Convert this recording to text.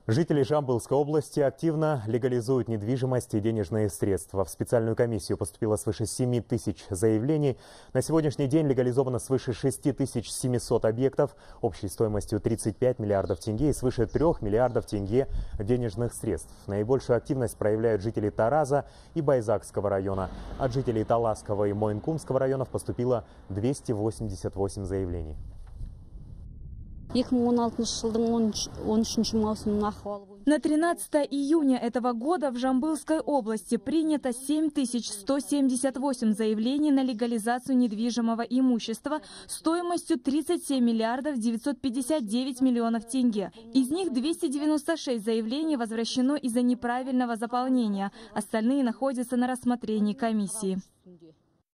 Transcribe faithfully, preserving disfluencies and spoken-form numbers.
Жители Жамбылской области активно легализуют недвижимость и денежные средства. В специальную комиссию поступило свыше семи тысяч заявлений. На сегодняшний день легализовано свыше шести тысяч семисот объектов общей стоимостью тридцать пять миллиардов тенге и свыше трёх миллиардов тенге денежных средств. Наибольшую активность проявляют жители Тараза и Байзакского района. От жителей Таласского и Мойнкумского районов поступило двести восемьдесят восемь заявлений. На тринадцатое июня этого года в Жамбылской области принято семь тысяч сто семьдесят восемь заявлений на легализацию недвижимого имущества стоимостью тридцать семь миллиардов девятьсот пятьдесят девять миллионов тенге. Из них двести девяносто шесть заявлений возвращено из-за неправильного заполнения. Остальные находятся на рассмотрении комиссии.